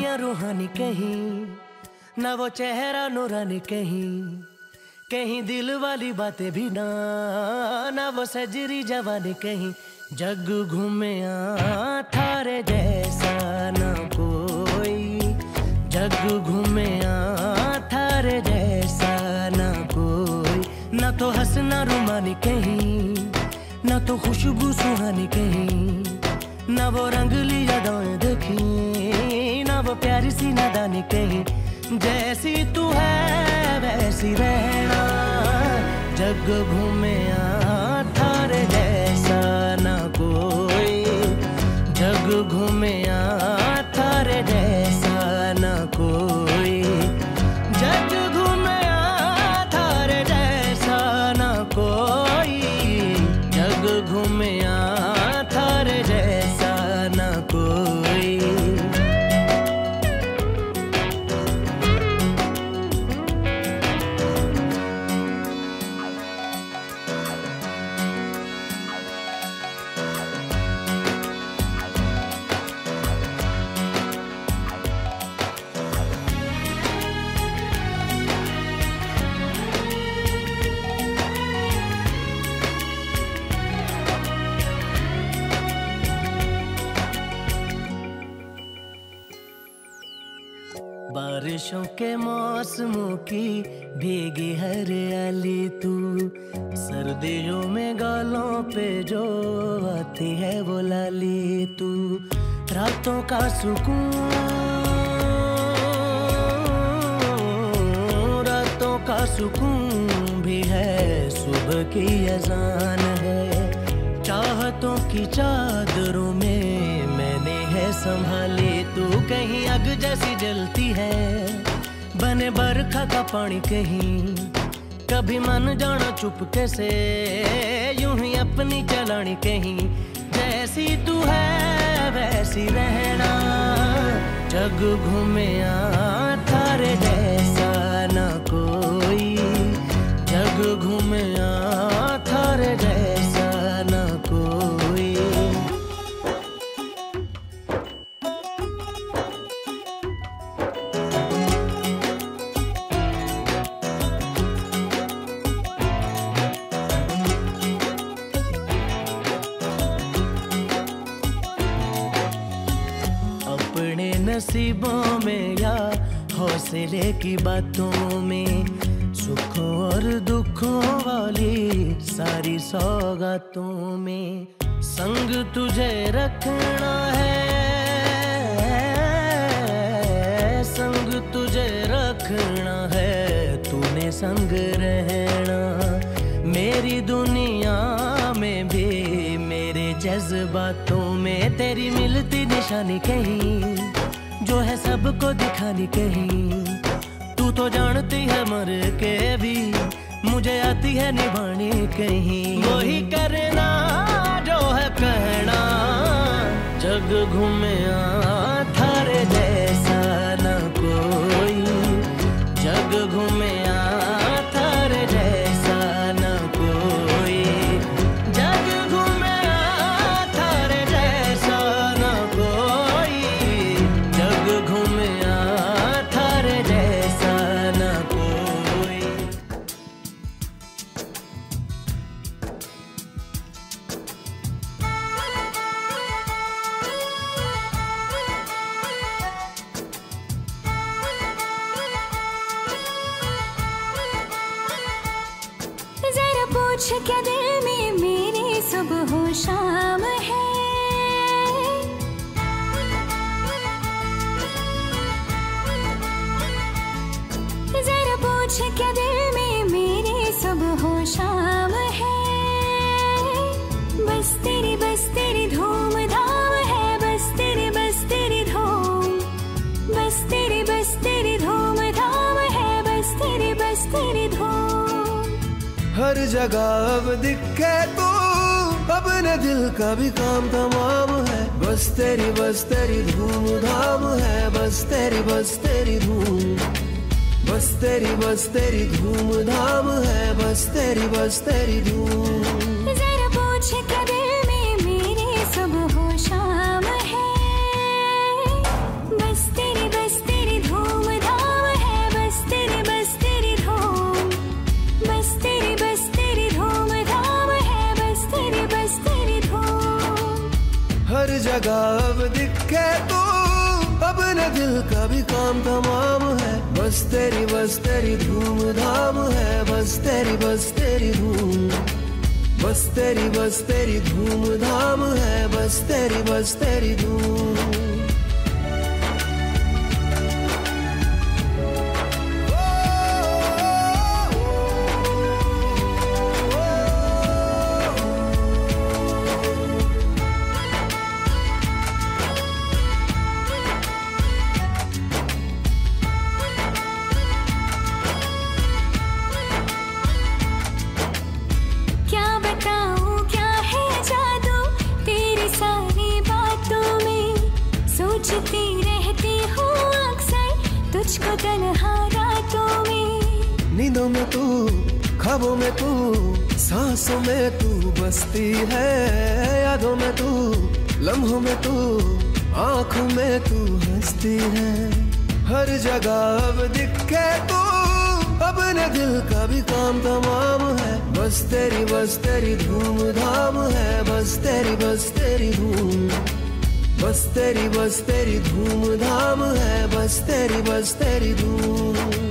वादियां रूहानी कहीं, ना वो चेहरा नूरानी कहीं, कहीं दिल वाली बातें भी ना वो सजरी जवानी कहीं। जग घूमे थारे जैसा ना कोई, जग घूमे थारे जैसा ना कोई। ना तो हंसना रुमानी कहीं, ना तो खुशबू सुहानी कहीं, ना वो रंगली यादें देखी, ना वो प्यारी सी नादानी कहीं। जैसी तू है वैसी रहना, जग घूमे थारे जैसा ना कोई, जग घूमे थारे जैसा ना कोई, जग घूमे थारे जैसा ना कोई, जग घूमे थारे जैसा ना कोई। बारिशों के मौसमों की भीगी हरियाली तू, सर्दियों में गालों पे जो आती है वो लाली तू। रातों का सुकून, रातों का सुकून भी है, सुबह की अजान है। चाहतों की चादरों में मैंने है संभाली तू, कहीं आग जैसी जलती है, बने बरखा का पानी कहीं। कभी मन जाना चुपके से, यूं ही अपनी चलानी कहीं। जैसी तू है वैसी रहना, जग घूमे थारे जैसा ना कोई, जग घूमे थारे जैसा ना कोई। अपने नसीबों में या हौसले की बातों में, सुखों और दुखों वाली सारी सौगातों में संग तुझे रखना है, संग तुझे रखना है, तूने संग रहना। मेरी दुनिया में भी मेरे जज्बातों में तेरी मिलती निशानी कहीं, जो है सबको दिखानी कहीं। तू तो जानती है मर के भी मुझे आती है निभानी कहीं। वही करना जो है कहना, जग घूमे थारे जैसा ना कोई, जग घूमे थारे जैसा ना कोई, जग घूमे थारे जैसा ना कोई, जग घूमे थारे जैसा ना कोई। जरा पूछ क्या दिल में मेरे सुबह हो शाम है, जरा पूछ क्या दिल में मेरे सुबह हो शाम है। बस तेरी धूम धाम है, बस तेरी धूम, बस तेरी धूम धाम है, बस तेरी धूम। हर जगह अब दिखे तू, अपने दिल का भी काम तमाम है। बस तेरी धूम धाम है, बस तेरी धूम, बस तेरी धूम धाम है, बस तेरी धूम। जरा पूछ क्या दिल में मेरे सुबह हो शाम है। बस तेरी हर जगह अब दिखे तू, अपने दिल का भी काम तमाम है। बस तेरी धूम है, बस तेरी धूम, बस तेरी धूम धाम है, बस तेरी धूम। सोचती रहती हूँ अक्सर तुझको तन्हा रातों में। नींदों में तू, ख्वाबों में तू, सांसों में तू बसती है। यादों में तू, लम्हों में तू, आँखों में तू हंसती है। हर जगह अब दिखे तू, अपने दिल का भी काम तमाम है। बस तेरी धूम धाम है, बस तेरी धूम, बस तेरी धूम धाम है, बस तेरी धूम।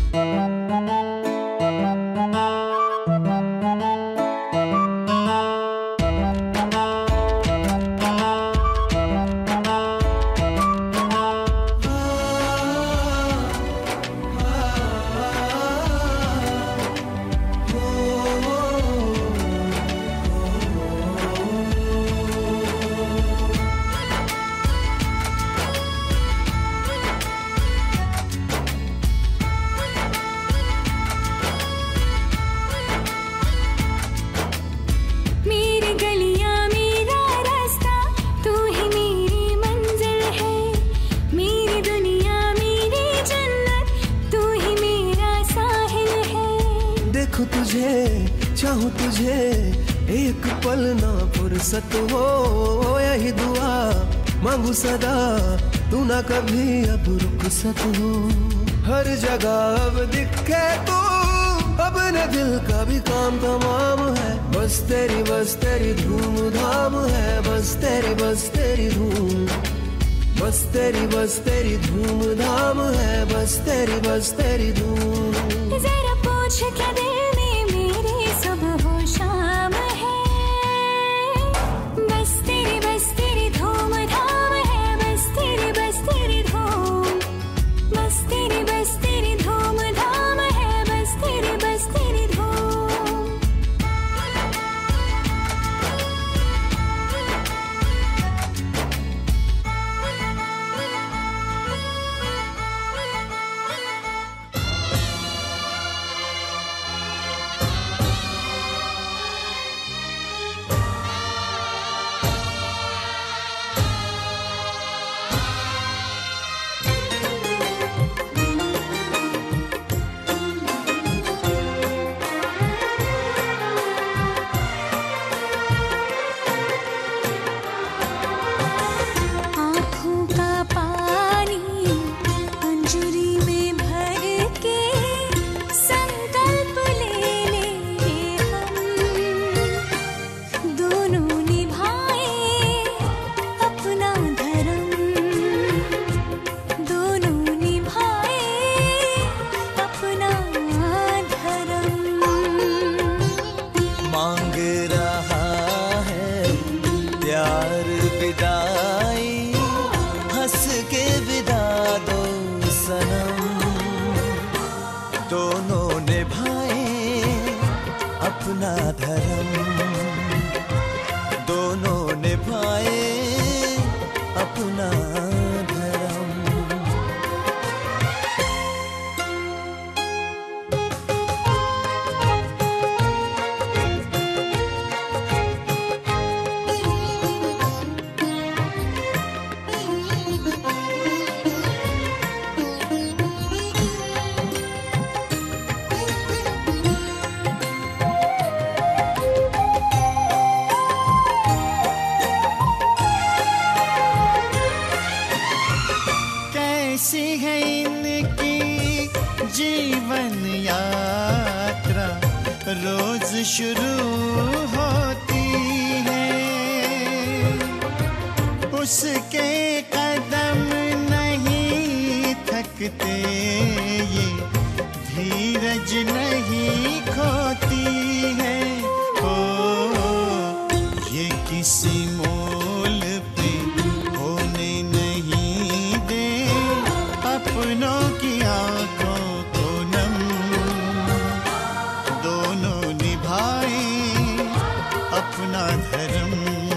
तुझे चाहूं तुझे एक पल ना फुर्सत हो, यही दुआ मांगू सदा, तू ना कभी अब रुखसत हो। हर जगह अब दिखे तू, अपने दिल का भी काम तमाम है। बस तेरी धूम धाम है, बस तेरी धूम, बस तेरी धूम धाम है, बस तेरी धूम। जरा पूछ क्या दिल में मेरे सुबह हो शाम है। बस तेरी धूम धाम है, बस तेरी धूम, बस तेरी धूम धाम है, बस तेरी धूम। दोनों निभाए अपना धर्म, दोनों निभाए अपना धर्म। उसके कदम नहीं थकते, ये धीरज नहीं खोती है। ओ ये किसी मोल पे होने नहीं दे अपनों की आंखों को नम। दोनों निभाए अपना धर्म,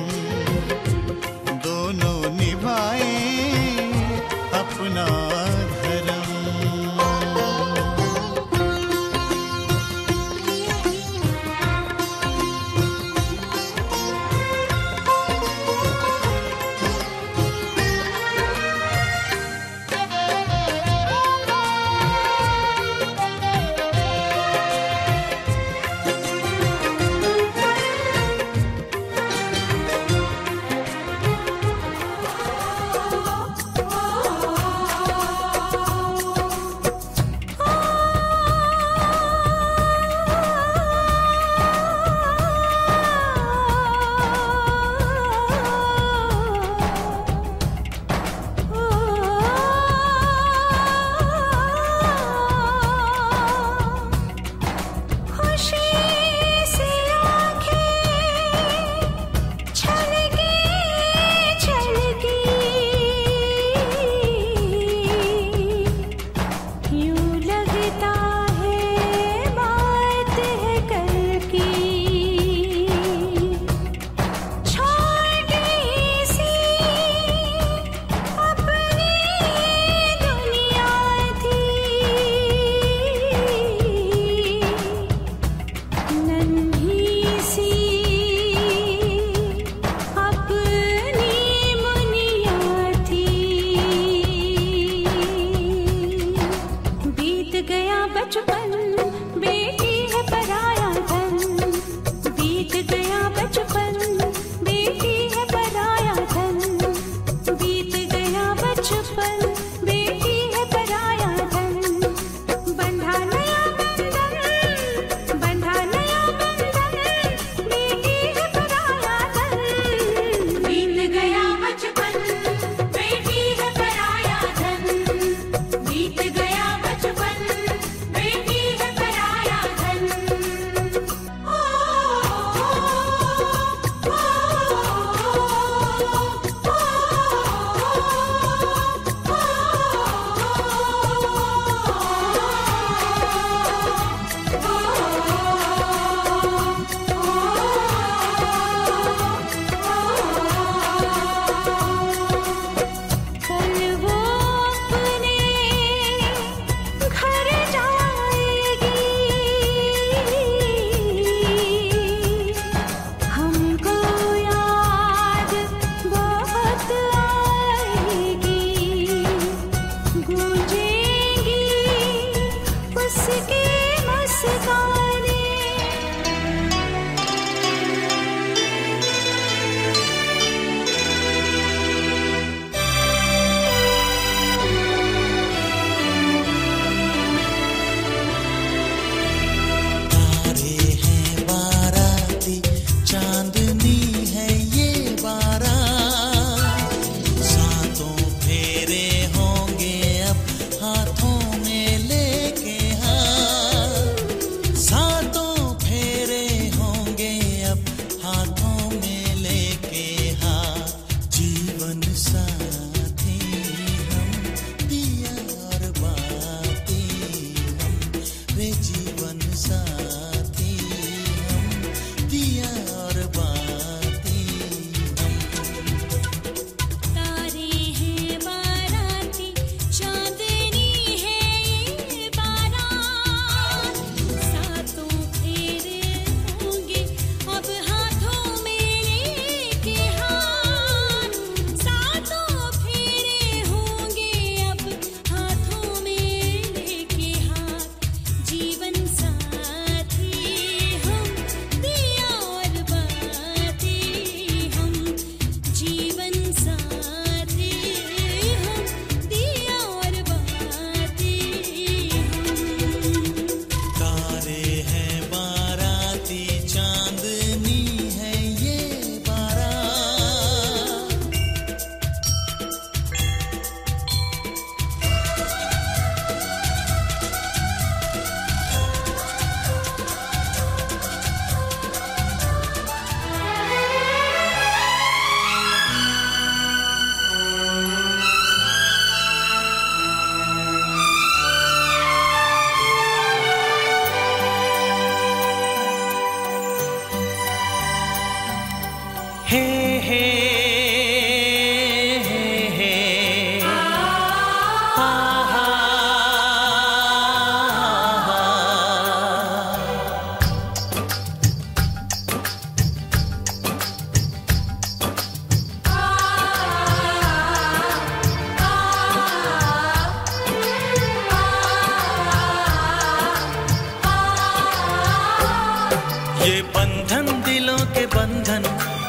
दोनों निभाए अपना धर्म।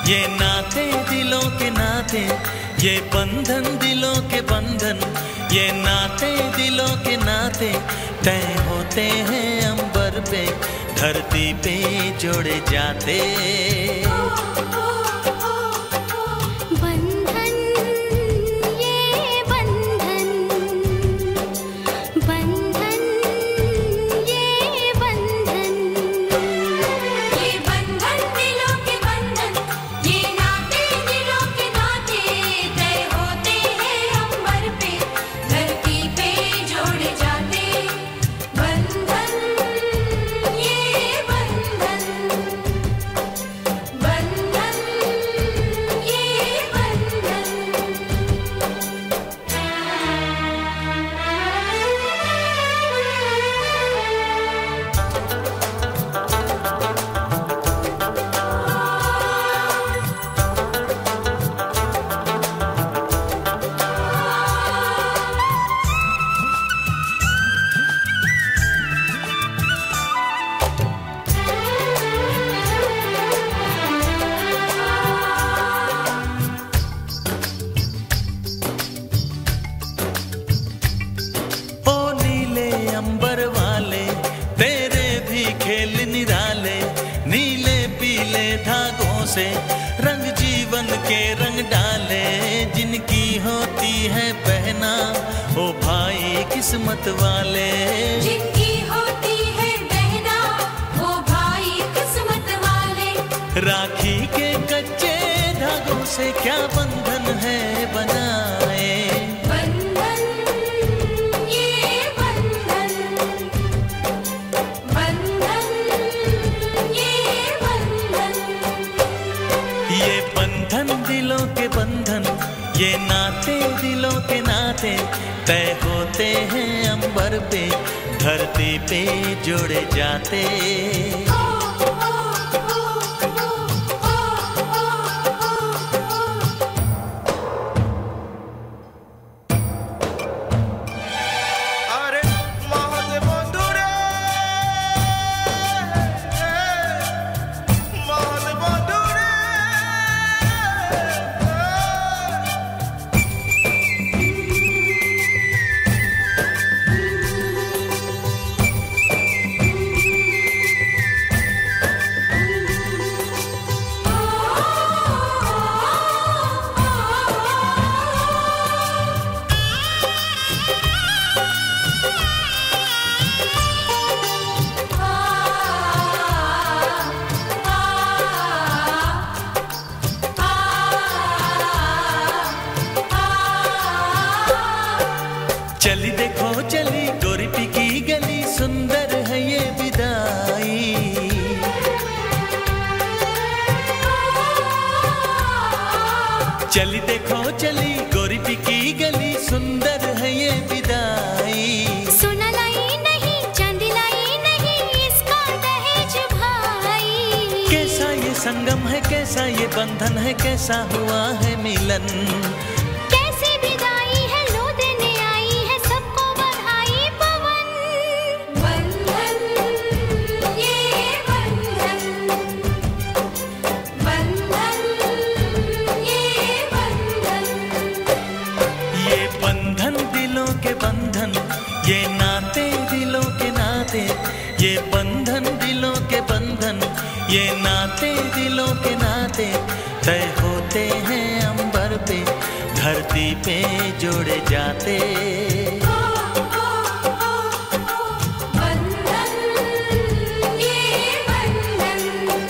ये नाते दिलों के नाते, ये बंधन दिलों के बंधन, ये नाते दिलों के नाते तय होते हैं अंबर पे, धरती पे जोड़े जाते। बंधन ये बंधन, बंधन ये बंधन, ये बंधन दिलों के बंधन, ये नाते दिलों के नाते तय होते हैं अंबर पे, धरती पे जोड़े जाते। बंधन ये बंधन, बंधन ये बंधन। ओ नीले अंबर वाले तेरे भी खेल निराले, नीले पीले धागों से रंग जीवन के रंग डाले, जिनकी होती है पहना ओ भाई किस्मत वाले। जिनकी होती है बहना वो भाई किस्मत वाले, राखी के कच्चे धागों से क्या बंधन है बनाए। बंधन ये बंधन, बंधन ये बंधन, ये बंधन दिलों के बंधन, ये नाते दिलों के नाते तय होते हैं अंबर पे, धरती पे जोड़े जाते। আরে মহাদেব বন্ধুরে, মহাদেব বন্ধুরে। चली देखो चली गोरी की गली, सुंदर है ये विदाई। चली देखो चली गोरी की गली, सुंदर है ये विदाई। सोना लाई नहीं चांदी लाई नहीं, इसका दहेज भाई। कैसा ये संगम है, कैसा ये बंधन है, कैसा हुआ है मिलन। कैसी विदाई है लो देने आई है सबको बधाई पवन। बंधन ये बंधन, बंधन ये बंधन, ये बंधन दिलों के बंधन, ये नाते दिलों के नाते, ये बंधन दिलों के बंधन, ये नाते दिलों के नाते तय होते हैं अंबर पे, धरती पे जोड़े जाते। बंधन ये बंधन,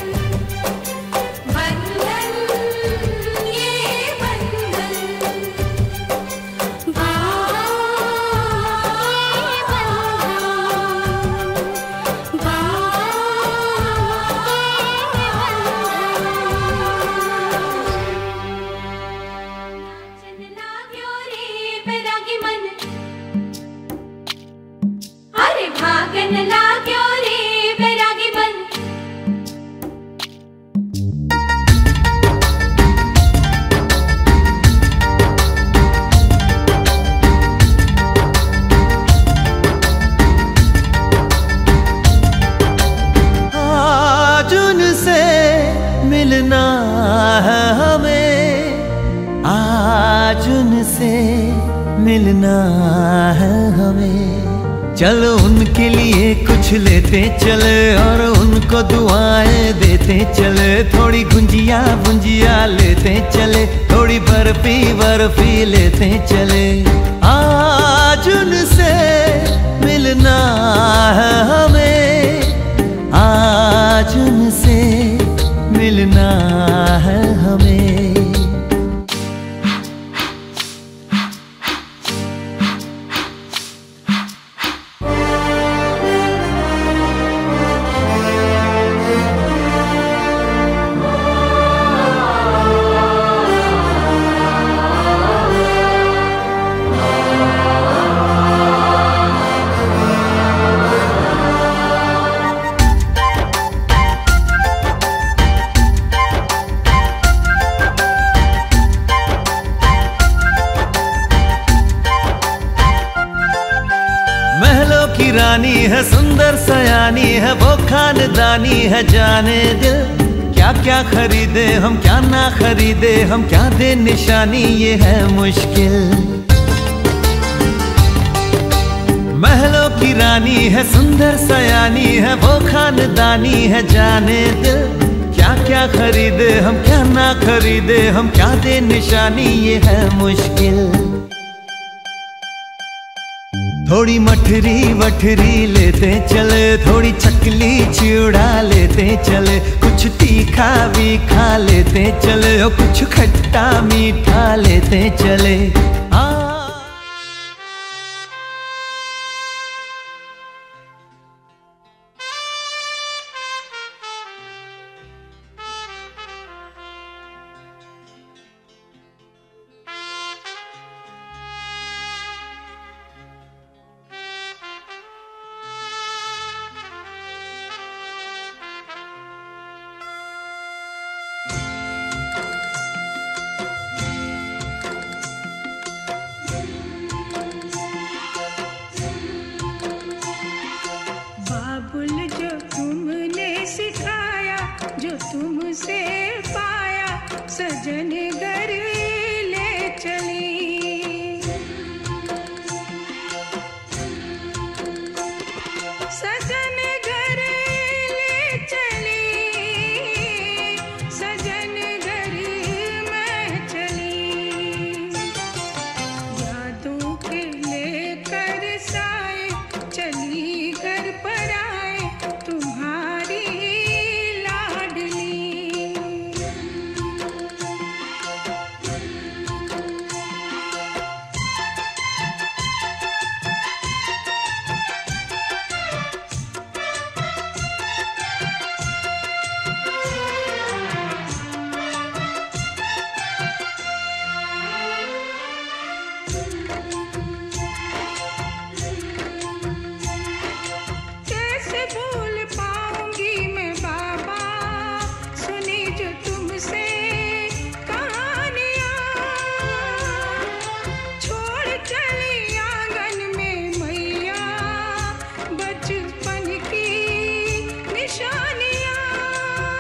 बंधन ये बंधन, भागन लाग्यो रे बैरागी बन। आज उनसे मिलना है आज उनसे मिलना है हमें। चलो उनके लिए कुछ लेते चले और उनको दुआएं देते चले। थोड़ी गुंजिया गुंजिया लेते चले, थोड़ी बर्फी बर्फी लेते चले। आज उनसे मिलना है हमें, आज उनसे मिलना है हमें। रानी है सुंदर सयानी है, वो खानदानी है जाने दिल। क्या क्या खरीदे हम क्या ना खरीदे हम, क्या दे निशानी ये है मुश्किल। महलों की रानी है सुंदर सयानी है, वो खानदानी है जाने दिल। क्या क्या खरीदे हम क्या ना खरीदे हम, क्या दे निशानी ये है मुश्किल। थोड़ी मठरी वठरी लेते चले, थोड़ी चकली चिड़ा लेते चले। कुछ तीखा भी खा लेते चले और कुछ खट्टा मीठा लेते चले। तुमसे पाया सजन घर ले चली, सजन घर ले चली, सजन घर मैं चली। यादों के लेकर साए चली घर पर आए तुम्हारी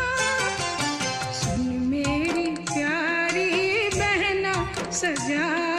सजा